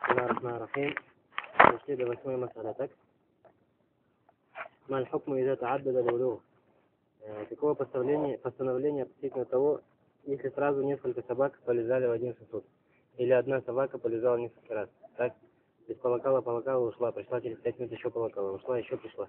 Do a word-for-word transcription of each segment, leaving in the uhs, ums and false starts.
بسم الله الرحمن الرحيم. نشتري باسمه مسألتك. ما الحكم إذا تعدد الولوغ? Какое постановление, постановление относительно того, если сразу несколько собак полезали в один сосуд, или одна собака полезала несколько раз, так? То есть полакала, полакала, ушла, пришла через пять минут еще полакала, ушла, еще пришла.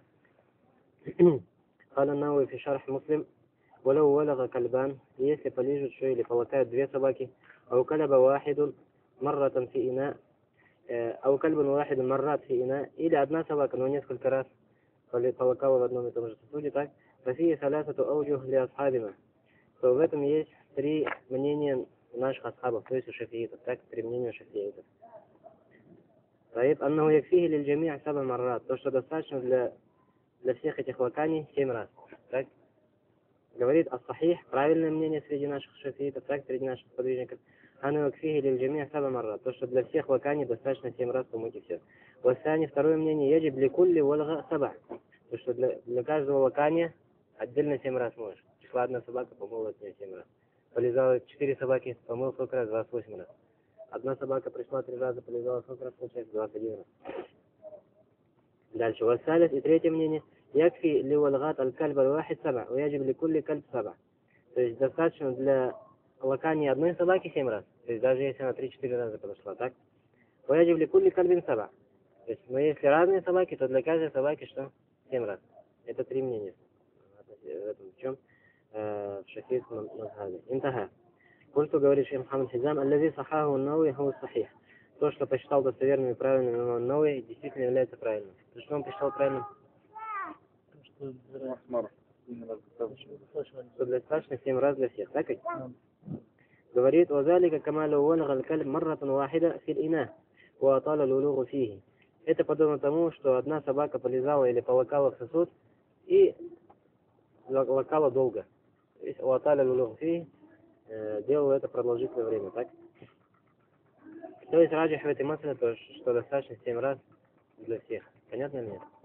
قال النووي في شرح مسلم ولو ولغ كلبان, если полижут что или полакают две собаки, أو كلب واحد مرة في إناء, أو كلب واحد مرات في إناء, или одна собака, но несколько раз полакала в одном и том же сосуде, так? ففيه ثلاثة أوجه لأصحابنا, то в этом есть три мнения наших асхабов, то есть у шафиитов, так, три мнения у шафиитов. طيب أنه يكفيه للجميع سبع مرات, то, что достаточно для, для всех этих лаканий семь раз, так? Говорит ас-сахих, правильное мнение среди наших шафиитов, так, среди наших подвижников. أنه يكفيه للجميع سبع مرات, то, что для всех лаканий достаточно семь раз помыть и все. والثاني, второе мнение, يجب لكل ولغة سبع, то, что для, для каждого лакания отдельно семь раз можешь. Пришла одна собака, помыла от нее семь раз. Полезала четыре собаки, помыл сколько раз? двадцать восемь раз. Одна собака пришла три раза, полезала сколько раз? Получается двадцать один раз. Дальше. والثالث, и третье мнение. يكفي لولغات الكلب الواحد سبع ويجب لكل كلب سبع. То есть достаточно для лакания одной собаки семь раз. То есть даже если она три-четыре раза подошла, так? ويجب لكل كلب سبع. То есть, но если разные собаки, то для каждой собаки что? семь раз. Это три мнения. В этом в чем? В шафийском мазхабе. Интаха. قلت, говорит шейх Мухаммад Хизам, الذي صححه النووي هو الصحيح. То, что посчитал достоверным и правильным имам ан-Навави, действительно является правильным. То, что он посчитал правильным? Что достаточно семь раз для всех, так? Говорит, وذلك كما لو ولغ الكلب مرة واحدة في الإناء وأطال الولوغ فيه. Это подобно тому, что одна собака полезала или полакала в сосуд и лакала долго. То есть уаталя лулуг фи, делала это продолжительное время, так? То есть раджих в этой мысли, то, что достаточно семь раз для всех. Понятно ли нет?